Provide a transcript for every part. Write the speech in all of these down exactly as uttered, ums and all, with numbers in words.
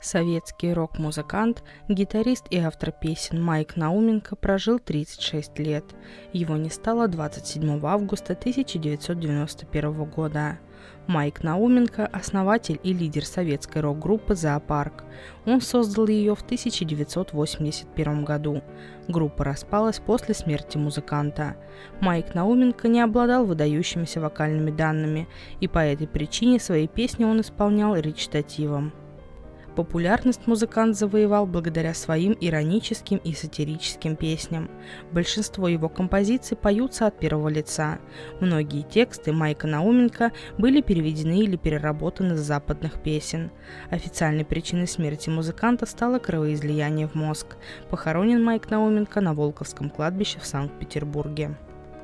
Советский рок-музыкант, гитарист и автор песен Майк Науменко прожил тридцать шесть лет. Его не стало двадцать седьмого августа тысяча девятьсот девяносто первого года. Майк Науменко – основатель и лидер советской рок-группы «Зоопарк». Он создал ее в тысяча девятьсот восемьдесят первом году. Группа распалась после смерти музыканта. Майк Науменко не обладал выдающимися вокальными данными, и по этой причине свои песни он исполнял речитативом. Популярность музыкант завоевал благодаря своим ироническим и сатирическим песням. Большинство его композиций поются от первого лица. Многие тексты Майка Науменко были переведены или переработаны с западных песен. Официальной причиной смерти музыканта стало кровоизлияние в мозг. Похоронен Майк Науменко на Волковском кладбище в Санкт-Петербурге.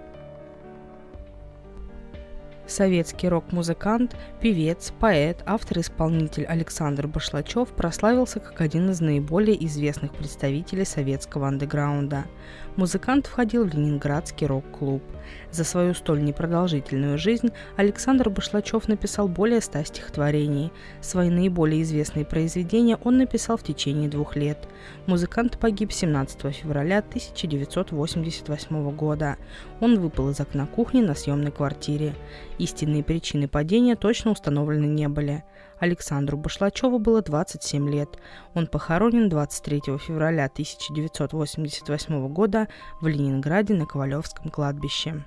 Советский рок-музыкант, певец, поэт, автор-исполнитель Александр Башлачев прославился как один из наиболее известных представителей советского андеграунда. Музыкант входил в Ленинградский рок-клуб. За свою столь непродолжительную жизнь Александр Башлачев написал более ста стихотворений. Свои наиболее известные произведения он написал в течение двух лет. Музыкант погиб семнадцатого февраля тысяча девятьсот восемьдесят восьмого года. Он выпал из окна кухни на съемной квартире. Истинные причины падения точно установлены не были. Александру Башлачеву было двадцать семь лет. Он похоронен двадцать третьего февраля тысяча девятьсот восемьдесят восьмого года в Ленинграде на Ковалевском кладбище.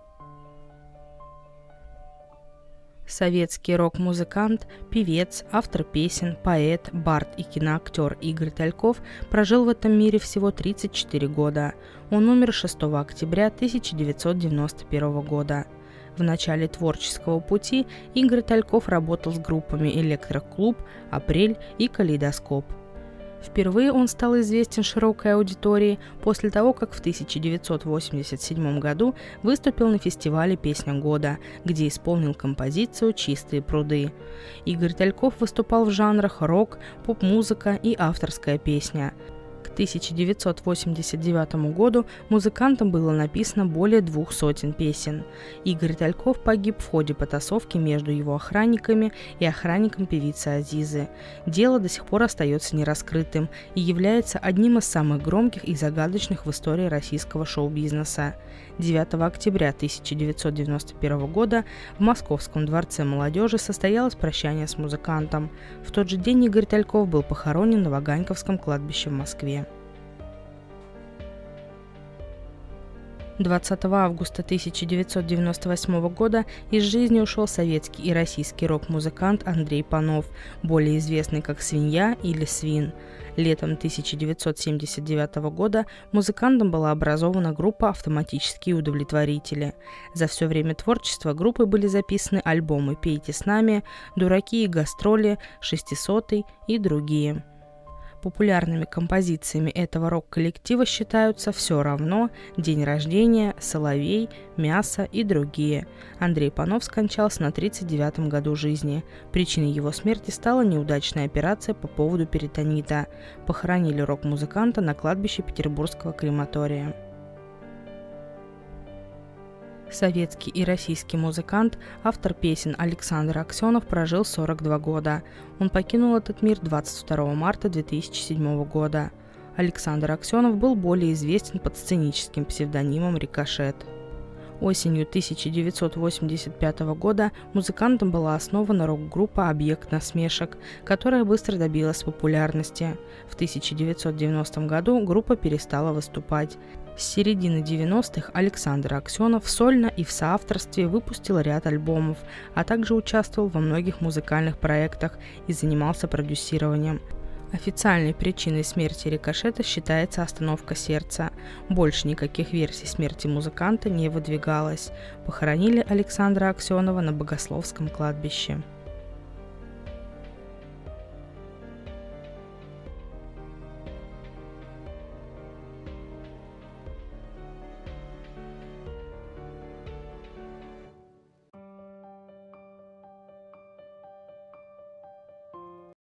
Советский рок-музыкант, певец, автор песен, поэт, бард и киноактер Игорь Тальков прожил в этом мире всего тридцать четыре года. Он умер шестого октября тысяча девятьсот девяносто первого года. В начале творческого пути Игорь Тальков работал с группами «Электроклуб», «Апрель» и «Калейдоскоп». Впервые он стал известен широкой аудитории после того, как в тысяча девятьсот восемьдесят седьмом году выступил на фестивале «Песня года», где исполнил композицию «Чистые пруды». Игорь Тальков выступал в жанрах рок, поп-музыка и авторская песня. К тысяча девятьсот восемьдесят девятому году музыкантам было написано более двух сотен песен. Игорь Тальков погиб в ходе потасовки между его охранниками и охранником певицы Азизы. Дело до сих пор остается нераскрытым и является одним из самых громких и загадочных в истории российского шоу-бизнеса. девятого октября тысяча девятьсот девяносто первого года в Московском дворце молодежи состоялось прощание с музыкантом. В тот же день Игорь Тальков был похоронен на Ваганьковском кладбище в Москве. двадцатого августа тысяча девятьсот девяносто восьмого года из жизни ушел советский и российский рок-музыкант Андрей Панов, более известный как «Свинья» или «Свин». Летом тысяча девятьсот семьдесят девятого года музыкантом была образована группа «Автоматические удовлетворители». За все время творчества группы были записаны альбомы «Пейте с нами», «Дураки и гастроли», «Шестисотый» и другие. Популярными композициями этого рок-коллектива считаются «Все равно», «День рождения», «Соловей», «Мясо» и другие. Андрей Панов скончался на тридцать девятом году жизни. Причиной его смерти стала неудачная операция по поводу перитонита. Похоронили рок-музыканта на кладбище Петербургского крематория. Советский и российский музыкант, автор песен Александр Аксенов прожил сорок два года. Он покинул этот мир двадцать второго марта две тысячи седьмого года. Александр Аксенов был более известен под сценическим псевдонимом «Рикошет». Осенью тысяча девятьсот восемьдесят пятого года музыкантом была основана рок-группа «Объект насмешек», которая быстро добилась популярности. В тысяча девятьсот девяностом году группа перестала выступать. С середины девяностых Александр Аксенов сольно и в соавторстве выпустил ряд альбомов, а также участвовал во многих музыкальных проектах и занимался продюсированием. Официальной причиной смерти Рикошета считается остановка сердца. Больше никаких версий смерти музыканта не выдвигалось. Похоронили Александра Аксенова на Богословском кладбище.